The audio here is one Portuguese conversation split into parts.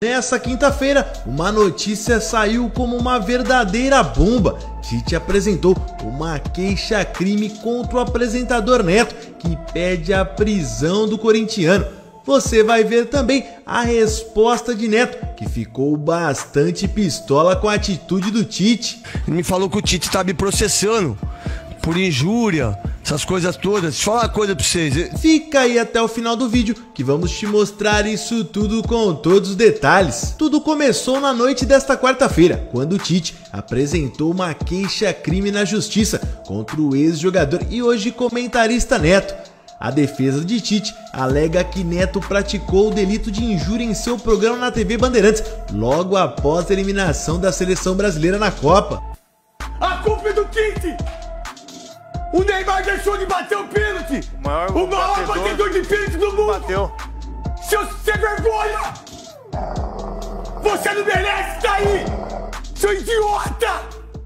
Nessa quinta-feira, uma notícia saiu como uma verdadeira bomba. Tite apresentou uma queixa-crime contra o apresentador Neto, que pede a prisão do corintiano. Você vai ver também a resposta de Neto, que ficou bastante pistola com a atitude do Tite. Ele me falou que o Tite tá me processando por injúria, essas coisas todas. Deixa eu falar uma coisa pra vocês. Fica aí até o final do vídeo que vamos te mostrar isso tudo com todos os detalhes. Tudo começou na noite desta quarta-feira, quando o Tite apresentou uma queixa-crime na justiça contra o ex-jogador e hoje comentarista Neto. A defesa de Tite alega que Neto praticou o delito de injúria em seu programa na TV Bandeirantes, logo após a eliminação da seleção brasileira na Copa. A culpa é do Tite! O Neymar deixou de bater o pênalti! O maior batedor de pênalti do mundo! Bateu! Seu sem vergonha! Você não merece estar aí! Seu idiota!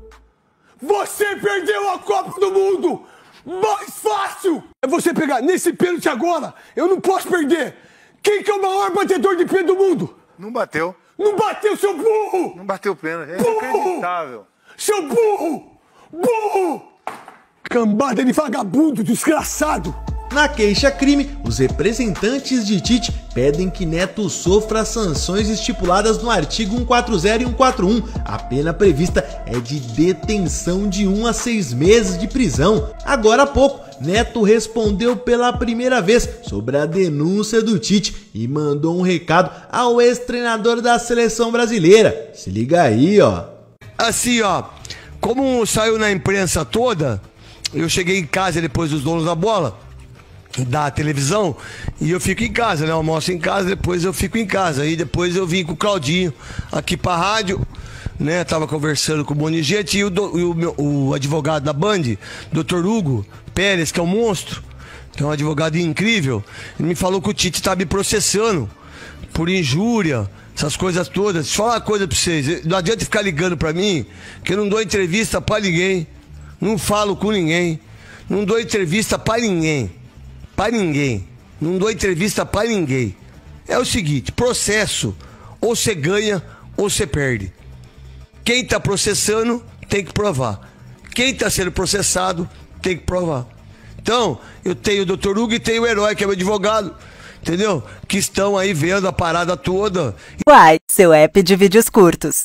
Você perdeu a Copa do Mundo! Mais fácil é você pegar nesse pênalti agora! Eu não posso perder! Quem que é o maior batedor de pênalti do mundo? Não bateu! Não bateu, seu burro! Não bateu o pênalti, é Burro! inacreditável! Seu burro! Burro! Cambada de vagabundo, desgraçado! Na queixa-crime, os representantes de Tite pedem que Neto sofra as sanções estipuladas no artigo 140 e 141. A pena prevista é de detenção de 1 a 6 meses de prisão. Agora há pouco, Neto respondeu pela primeira vez sobre a denúncia do Tite e mandou um recado ao ex-treinador da seleção brasileira. Se liga aí, ó. Assim, ó, como saiu na imprensa toda, eu cheguei em casa depois dos donos da bola, da televisão, e eu fico em casa, né? Eu almoço em casa, depois eu fico em casa. Aí depois eu vim com o Claudinho aqui pra rádio, né? Tava conversando com o Bonigente e o advogado da Band, Dr. Hugo Pérez, que é um monstro, que é um advogado incrível. Ele me falou que o Tite tá me processando por injúria, essas coisas todas. Deixa eu falar uma coisa pra vocês. Não adianta ficar ligando pra mim, que eu não dou entrevista pra ninguém, não falo com ninguém, não dou entrevista pra ninguém. Para ninguém, não dou entrevista para ninguém. É o seguinte, processo, ou você ganha ou você perde. Quem está processando tem que provar. Quem está sendo processado tem que provar. Então, eu tenho o Dr. Hugo e tenho o Herói, que é meu advogado, entendeu? Que estão aí vendo a parada toda. Uai, seu app de vídeos curtos.